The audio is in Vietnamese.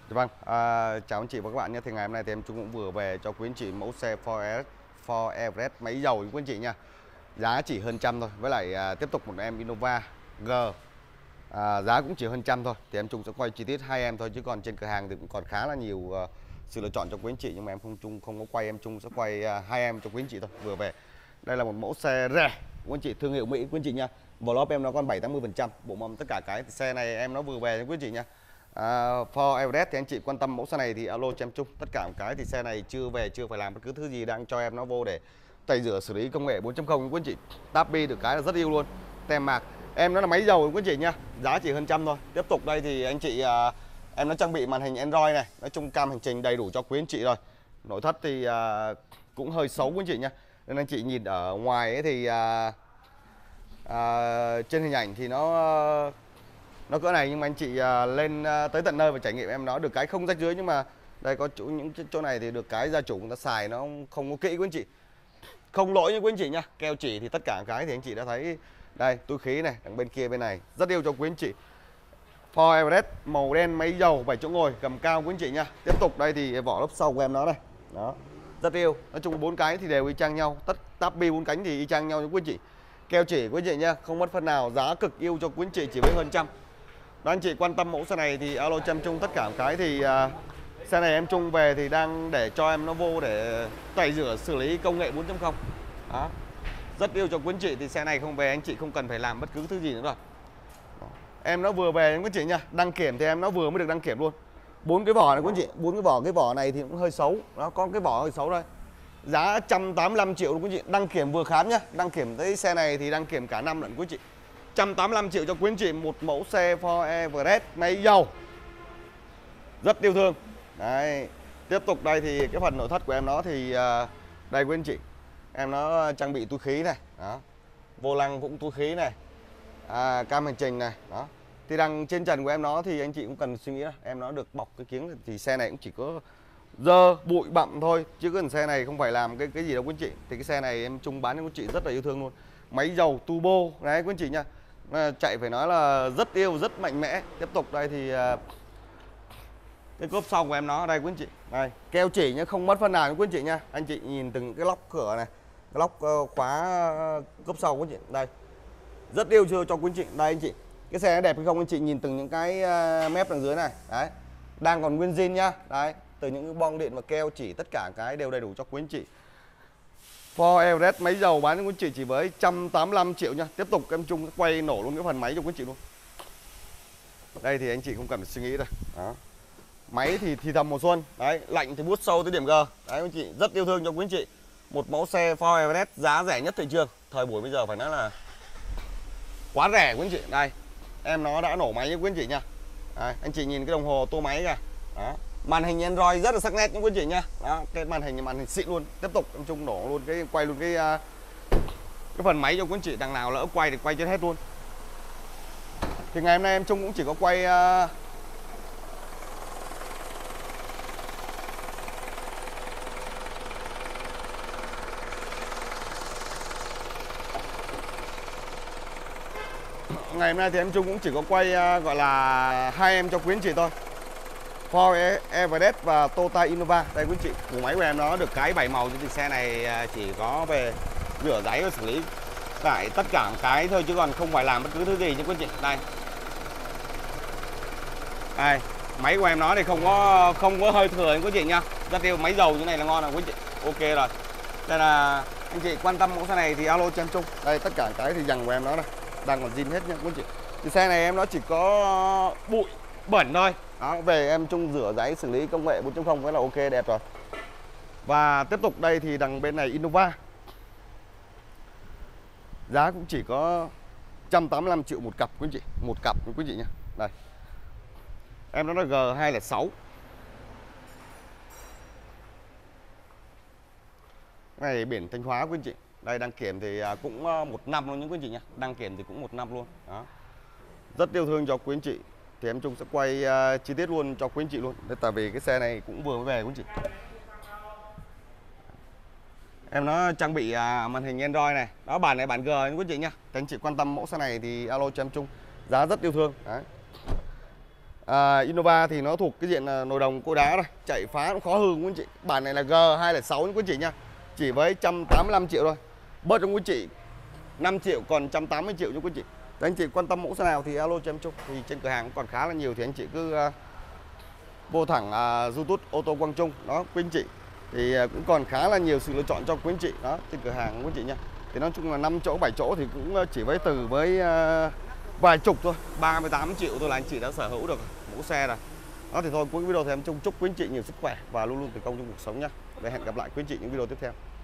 Vâng, chào anh chị và các bạn nhé. Thì ngày hôm nay thì em Trung cũng vừa về cho quý anh chị mẫu xe Ford Everest máy dầu quý anh chị nha. Giá chỉ hơn trăm thôi. Với lại tiếp tục một em Innova G, giá cũng chỉ hơn trăm thôi. Thì em Trung sẽ quay chi tiết hai em thôi, chứ còn trên cửa hàng thì cũng còn khá là nhiều sự lựa chọn cho quý anh chị, nhưng mà em không có quay, em Trung sẽ quay hai em cho quý anh chị thôi. Vừa về. Đây là một mẫu xe rẻ quý anh chị, thương hiệu Mỹ quý anh chị nha. Vlog em nó còn 70%, bộ mâm tất cả cái thì xe này em nó vừa về cho quý anh chị nha. Ford Everest thì anh chị quan tâm mẫu xe này thì alo cho em Trung. Tất cả một cái thì xe này chưa về, chưa phải làm bất cứ thứ gì, đang cho em nó vô để tẩy rửa xử lý công nghệ 4.0 quý anh chị. Tabi được cái là rất yêu luôn. Tem mạc em nó là máy dầu quý anh chị nha, giá chỉ hơn trăm thôi. Tiếp tục đây thì anh chị em nó trang bị màn hình Android này, nói chung cam hành trình đầy đủ cho quý anh chị rồi. Nội thất thì cũng hơi xấu quý anh chị nha, nên anh chị nhìn ở ngoài ấy thì trên hình ảnh thì nó cỡ này, nhưng mà anh chị lên tới tận nơi và trải nghiệm em nó được cái không rách rưới. Nhưng mà đây có những chỗ này thì được cái gia chủ người ta xài nó không có kỹ quý anh chị, không lỗi như quý anh chị nha. Keo chỉ thì tất cả cái thì anh chị đã thấy đây, túi khí này đằng bên kia bên này rất yêu cho quý anh chị. Ford Everest màu đen máy dầu 7 chỗ ngồi cầm cao quý anh chị nha. Tiếp tục đây thì vỏ lớp sau của em nó đây, đó rất yêu. Nói chung bốn cái thì đều y chang nhau, tất tabi bốn cánh thì y chang nhau cho quý anh chị. Keo chỉ quý anh chị nha, không mất phân nào, giá cực yêu cho quý anh chị chỉ với hơn trăm. Đó, anh chị quan tâm mẫu xe này thì alo cho em Trung. Tất cả cái thì xe này em Trung về thì đang để cho em nó vô để tẩy rửa xử lý công nghệ 4.0. Đó, rất yêu cho quý anh chị. Thì xe này không về anh chị không cần phải làm bất cứ thứ gì nữa rồi. Đó. Em nó vừa về quý anh chị nha. Đăng kiểm thì em nó vừa mới được đăng kiểm luôn. Bốn cái vỏ này quý anh chị, bốn cái vỏ này thì cũng hơi xấu. Đó, có cái vỏ hơi xấu đây. Giá 185 triệu quý anh chị, đăng kiểm vừa khám nhá. Đăng kiểm tới xe này thì đăng kiểm cả năm lận quý anh chị. 185 triệu cho quý anh chị một mẫu xe Ford Everest máy dầu rất yêu thương. Đấy, tiếp tục đây thì cái phần nội thất của em nó thì đây quý anh chị, em nó trang bị túi khí này, đó, vô lăng cũng túi khí này, cam hành trình này, đó. Thì đằng trên trần của em nó thì anh chị cũng cần suy nghĩ là em nó được bọc cái kiếng, thì xe này cũng chỉ có dơ bụi bặm thôi, chứ cần xe này không phải làm cái gì đâu quý anh chị. Thì cái xe này em Trung bán cho quý anh chị rất là yêu thương luôn. Máy dầu turbo đấy quý anh chị nha, chạy phải nói là rất yêu, rất mạnh mẽ. Tiếp tục đây thì cái cốp sau của em nó đây quý anh chị, đây keo chỉ nhá, không mất phân nào quý anh chị nha. Anh chị nhìn từng cái lóc cửa này, cái lóc khóa cốp sau quý anh chị, đây rất yêu chưa cho quý anh chị. Đây anh chị, cái xe nó đẹp hay không anh chị nhìn từng những cái mép đằng dưới này, đấy đang còn nguyên zin nhá. Đấy, từ những cái bong điện và keo chỉ tất cả cái đều đầy đủ cho quý anh chị. Ford Everest máy dầu bán cho quý anh chị chỉ với 185 triệu nha. Tiếp tục em Trung quay nổ luôn cái phần máy cho quý anh chị luôn. Đây thì anh chị không cần phải suy nghĩ đâu. Đó. Máy thì thầm mùa xuân, đấy, lạnh thì bút sâu tới điểm G. Đấy anh chị, rất yêu thương cho quý anh chị. Một mẫu xe Ford Everest giá rẻ nhất thị trường. Thời buổi bây giờ phải nói là quá rẻ quý anh chị. Đây, em nó đã nổ máy cho quý anh chị nha. Đấy, anh chị nhìn cái đồng hồ tua máy kìa. Đó. Màn hình Android rất là sắc nét những quý anh chị nha. Đó, cái màn hình xịn luôn. Tiếp tục em Trung nổ luôn cái quay luôn cái phần máy cho quý anh chị, đằng nào lỡ quay thì quay chết hết luôn. Thì ngày hôm nay em Trung cũng chỉ có quay ngày hôm nay thì em Trung cũng chỉ có quay gọi là hai em cho quý anh chị thôi, Ford Everest và Toyota Innova. Đây quý anh chị, củ máy của em nó được cái 7 màu, thì xe này chỉ có về rửa ráy và xử lý tại tất cả cái thôi, chứ còn không phải làm bất cứ thứ gì chứ quý anh chị. Đây, máy của em nó thì không có hơi thừa quý anh chị nha, rất yêu. Máy dầu như này là ngon rồi quý anh chị, ok rồi. Đây là anh chị quan tâm mẫu xe này thì alo cho em Trung. Đây tất cả cái thì dằng của em nó đây đang còn zin hết nha quý anh chị. Thì xe này em nó chỉ có bụi bẩn thôi. Đó, về em Trung rửa ráy xử lý công nghệ 4.0 cái là ok đẹp rồi. Và tiếp tục đây thì đằng bên này Innova, giá cũng chỉ có 185 triệu một cặp quý anh chị, một cặp quý anh chị nha. Đây, em nó là G206. Cái này biển Thanh Hóa quý anh chị. Đây đăng kiểm thì cũng 1 năm luôn những quý anh chị nha. Đăng kiểm thì cũng 1 năm luôn. Đó, rất yêu thương cho quý anh chị. Thì em Trung sẽ quay chi tiết luôn cho quý anh chị luôn. Đấy, tại vì cái xe này cũng vừa mới về quý anh chị. Em nó trang bị màn hình Android này. Đó, bản này bản G quý anh chị nha. Thì anh chị quan tâm mẫu xe này thì alo cho em Trung. Giá rất yêu thương. Đấy. Innova thì nó thuộc cái diện nồi đồng cối đá rồi, chạy phá cũng khó hư quý anh chị. Bản này là G206 quý anh chị nha, chỉ với 185 triệu thôi, bớt cho quý anh chị 5 triệu còn 180 triệu cho quý anh chị. Nếu anh chị quan tâm mẫu xe nào thì alo cho em Trung, thì trên cửa hàng cũng còn khá là nhiều, thì anh chị cứ vô thẳng YouTube ô tô Quang Trung đó quý anh chị, thì cũng còn khá là nhiều sự lựa chọn cho quý anh chị đó trên cửa hàng quý anh chị nha. Thì nói chung là 5 chỗ 7 chỗ thì cũng chỉ với từ với vài chục thôi, 38 triệu thôi là anh chị đã sở hữu được mẫu xe rồi. Đó thì thôi, cuối video thì em Trung chúc quý anh chị nhiều sức khỏe và luôn luôn thành công trong cuộc sống nhá. Để hẹn gặp lại quý anh chị những video tiếp theo.